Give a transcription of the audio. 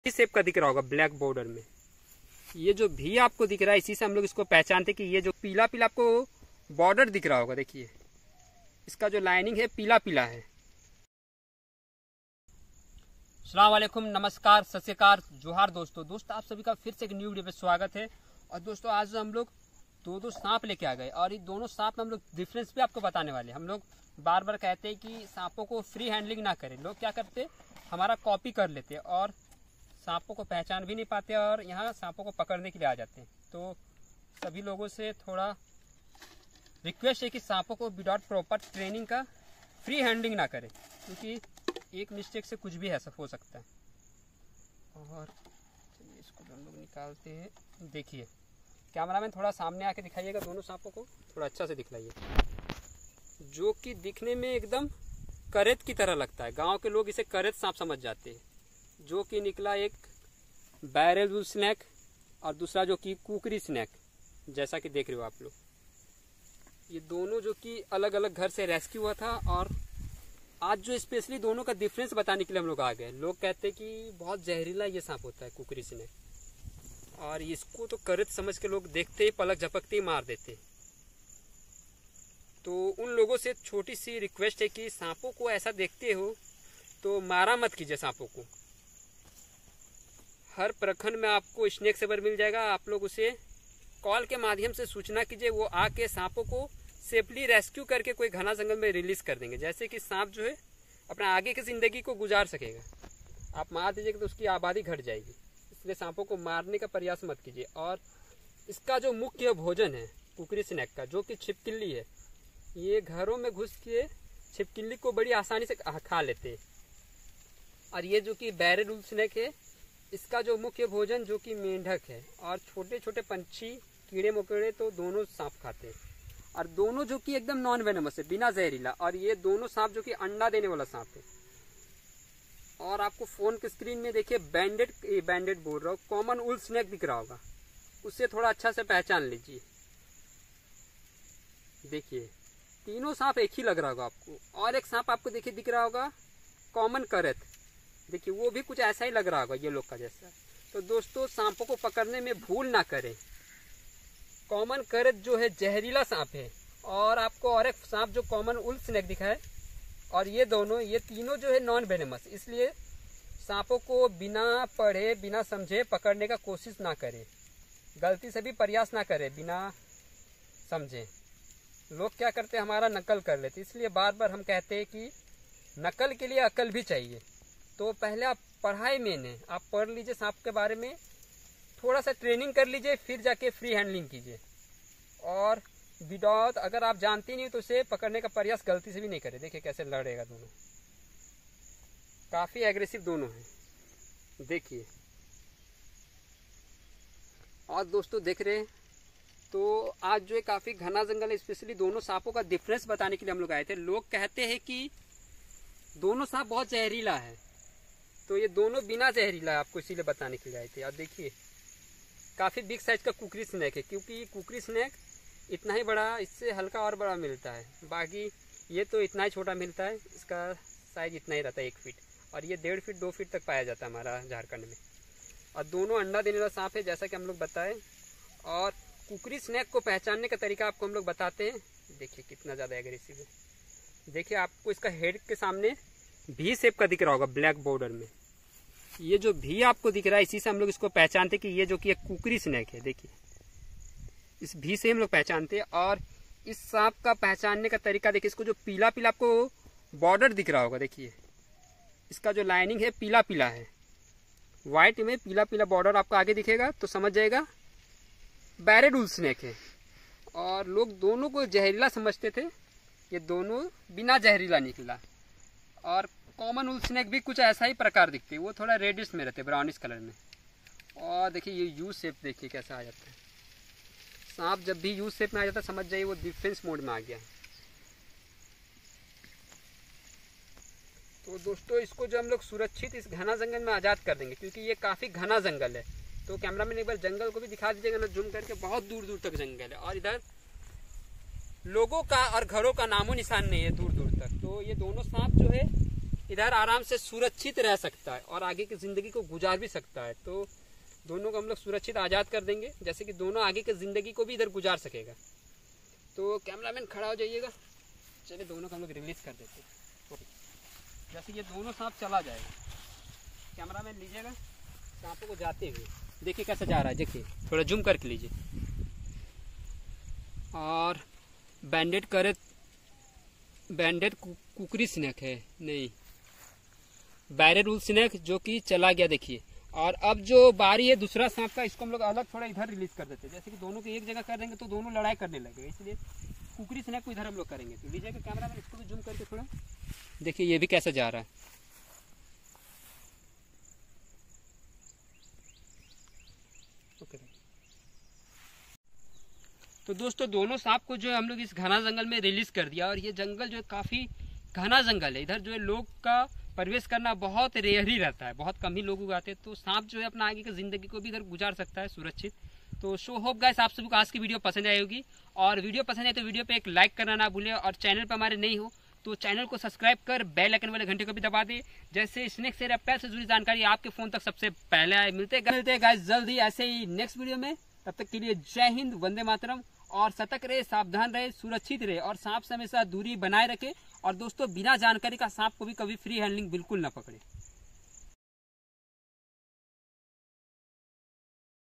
इस शेप का दिख रहा होगा ब्लैक बॉर्डर में। ये जो भी आपको दिख रहा है इसी से हम लोग इसको पहचानते कि ये जो पीला पीला आपको बॉर्डर दिख रहा होगा, देखिए इसका जो लाइनिंग है पीला पीला है। अस्सलाम वालेकुम, नमस्कार, सत श्री अकाल, जोहार दोस्तों आप सभी का फिर से एक न्यू वीडियो पे स्वागत है। और दोस्तों आज हम लोग दो सांप लेके आ गए और ये दोनों सांप में हम लोग डिफरेंस भी आपको बताने वाले हैं। हम लोग बार बार कहते हैं कि सांपों को फ्री हैंडलिंग ना करें। लोग क्या करते, हमारा कॉपी कर लेते और सांपों को पहचान भी नहीं पाते और यहाँ सांपों को पकड़ने के लिए आ जाते हैं। तो सभी लोगों से थोड़ा रिक्वेस्ट है कि सांपों को विदाउट प्रॉपर ट्रेनिंग का फ्री हैंडलिंग ना करें, क्योंकि एक मिस्टेक से कुछ भी ऐसा हो सकता है। और चलिए इसको हम लोग निकालते हैं। देखिए कैमरामैन थोड़ा सामने आके दिखाइएगा, दोनों सांपों को थोड़ा अच्छा से दिखलाइए, जो कि दिखने में एकदम करेत की तरह लगता है। गांव के लोग इसे करेत सांप समझ जाते हैं। जो कि निकला एक बैरल स्नैक और दूसरा जो कि कुकरी स्नैक, जैसा कि देख रहे हो आप लोग। ये दोनों जो कि अलग अलग घर से रेस्क्यू हुआ था और आज जो स्पेशली दोनों का डिफरेंस बताने के लिए हम लोग आ गए। लोग कहते हैं कि बहुत जहरीला ये सांप होता है कुकरी स्नैक, और इसको तो करेत समझ के लोग देखते ही पलक झपकते ही मार देते। तो उन लोगों से छोटी सी रिक्वेस्ट है कि सांपों को ऐसा देखते हो तो मारा मत कीजिए सांपों को। हर प्रखंड में आपको स्नेक सेवर मिल जाएगा, आप लोग उसे कॉल के माध्यम से सूचना कीजिए, वो आके सांपों को सेफली रेस्क्यू करके कोई घना जंगल में रिलीज कर देंगे, जैसे कि सांप जो है अपना आगे की जिंदगी को गुजार सकेगा। आप मार दीजिएगा तो उसकी आबादी घट जाएगी, इसलिए सांपों को मारने का प्रयास मत कीजिए। और इसका जो मुख्य भोजन है कुकरी स्नैक का, जो कि छिपकली है, ये घरों में घुस के छिपकली को बड़ी आसानी से खा लेते हैं। और ये जो कि बैरल स्नैक है, इसका जो मुख्य भोजन जो कि मेंढक है और छोटे छोटे पंछी कीड़े मकोड़े तो दोनों सांप खाते हैं। और दोनों जो कि एकदम नॉन वेनमस है, बिना जहरीला। और ये दोनों सांप जो कि अंडा देने वाला सांप है। और आपको फोन के स्क्रीन में देखिए बैंडेड बोल रहा हूँ, कॉमन उल स्नैक दिख रहा होगा, उससे थोड़ा अच्छा से पहचान लीजिए। देखिए तीनों सांप एक ही लग रहा होगा आपको। और एक सांप आपको देखिए दिख रहा होगा कॉमन करेत, देखिए वो भी कुछ ऐसा ही लग रहा होगा ये लोग का जैसा। तो दोस्तों सांपों को पकड़ने में भूल ना करें। कॉमन करेत जो है जहरीला सांप है, और आपको और एक सांप जो कॉमन उल स्नैक दिखा है, और ये तीनों जो है नॉन वेनेमस। इसलिए सांपों को बिना पढ़े बिना समझे पकड़ने का कोशिश ना करें, गलती से भी प्रयास ना करें बिना समझे। लोग क्या करते हैं, हमारा नकल कर लेते। इसलिए बार बार हम कहते हैं कि नकल के लिए अकल भी चाहिए। तो पहले आप पढ़ाई में आप पढ़ लीजिए सांप के बारे में, थोड़ा सा ट्रेनिंग कर लीजिए, फिर जाके फ्री हैंडलिंग कीजिए। और विदाउट अगर आप जानती नहीं तो उसे पकड़ने का प्रयास गलती से भी नहीं करें। देखिए कैसे लड़ेगा, दोनों काफी एग्रेसिव दोनों हैं, देखिए। और दोस्तों देख रहे हैं तो आज जो है काफी घना जंगल है, स्पेशली दोनों सांपों का डिफरेंस बताने के लिए हम लोग आए थे। लोग कहते हैं कि दोनों सांप बहुत जहरीला है, तो ये दोनों बिना जहरीला है, आपको इसीलिए बताने के लिए आए थे। और देखिए काफी बिग साइज का कुकरी स्नैक है, क्योंकि कुकरी स्नैक इतना ही बड़ा, इससे हल्का और बड़ा मिलता है। बाकी ये तो इतना ही छोटा मिलता है, इसका साइज इतना ही रहता है 1 फीट, और ये 1.5 फीट 2 फीट तक पाया जाता है हमारा झारखंड में। और दोनों अंडा देने वाला सांप है, जैसा कि हम लोग बताएं। और कुकरी स्नैक को पहचानने का तरीका आपको हम लोग बताते हैं। देखिए कितना ज़्यादा एग्रेसिव है। देखिए आपको इसका हेड के सामने भी शेप का दिख रहा होगा ब्लैक बॉर्डर में। ये जो भी आपको दिख रहा है इसी से हम लोग इसको पहचानते कि ये जो कि एक कुकरी स्नैक है। देखिए इस भी से हम लोग पहचानते हैं। और इस सांप का पहचानने का तरीका देखिए, इसको जो पीला पीला आपको बॉर्डर दिख रहा होगा, देखिए इसका जो लाइनिंग है पीला पीला है, व्हाइट में पीला पीला बॉर्डर आपको आगे दिखेगा तो समझ जाएगा बैरल स्नैक है। और लोग दोनों को जहरीला समझते थे, ये दोनों बिना जहरीला निकला। और कॉमन उल स्नैक भी कुछ ऐसा ही प्रकार दिखते हैं, वो थोड़ा रेडिश में रहते, ब्राउनिश कलर में। और देखिए ये यू शेप देखिए कैसा आ जाता है। सांप जब भी यू शेप में आ जाता है समझ जाइए वो डिफेंस मोड में आ गया। तो दोस्तों इसको जो हम लोग सुरक्षित इस घना जंगल में आज़ाद कर देंगे, क्योंकि ये काफ़ी घना जंगल है। तो कैमरामैन एक बार जंगल को भी दिखा दीजिएगा ना, जूम करके। बहुत दूर दूर तक जंगल है और इधर लोगों का और घरों का नामो निशान नहीं है दूर दूर तक। तो ये दोनों सांप जो है इधर आराम से सुरक्षित रह सकता है और आगे की जिंदगी को गुजार भी सकता है। तो दोनों को हम लोग सुरक्षित आज़ाद कर देंगे, जैसे कि दोनों आगे की जिंदगी को भी इधर गुजार सकेगा। तो कैमरामैन खड़ा हो जाइएगा। चलिए दोनों को हम लोग रिलीज कर देते हैं। जैसे ये दोनों सांप चला जाएगा, कैमरामैन लीजिएगा सांपों को जाते हुए, देखिए कैसे जा रहा है, देखिए थोड़ा जूम करके लीजिए। और बैंडेड कुकरी स्नेक है, नहीं बैरे रूल स्नेक, जो कि चला गया देखिए। और अब जो बारी है दूसरा सांप का, इसको हम लोग अलग थोड़ा इधर रिलीज कर देते हैं। जैसे कि दोनों को एक जगह कर देंगे तो दोनों लड़ाई करने लगेगा, इसलिए कुकरी स्नेक को इधर हम लोग करेंगे। तो लीजिएगा कैमरा में, इसको भी जूम करके थोड़ा देखिए, ये भी कैसे जा रहा है। ओके। तो दोस्तों दोनों सांप को जो है हम लोग इस घना जंगल में रिलीज कर दिया। और ये जंगल जो है काफी घना जंगल है, इधर जो है लोग का प्रवेश करना बहुत रेयर ही रहता है, बहुत कम ही लोग आते हैं। तो सांप जो है अपना आगे की जिंदगी को भी इधर गुजार सकता है सुरक्षित। तो शो होप गाइस आप सभी को आज की वीडियो पसंद आई होगी, और वीडियो पसंद आए तो वीडियो पे एक लाइक करना ना भूलें, और चैनल पर हमारे नहीं हो तो चैनल को सब्सक्राइब कर बेल आइकन वाले घंटे को भी दबा दे, जैसे स्नेक से रेप्टाइल से जुड़ी जानकारी आपके फोन तक सबसे पहले आए। मिलते हैं गाइस जल्द ही ऐसे ही नेक्स्ट वीडियो में। तब तक के लिए जय हिंद, वंदे मातरम। और सतर्क रहे, सावधान रहे, सुरक्षित रहे, और सांप से हमेशा दूरी बनाए रखे। और दोस्तों बिना जानकारी का सांप को भी कभी फ्री हैंडलिंग बिल्कुल ना पकड़े।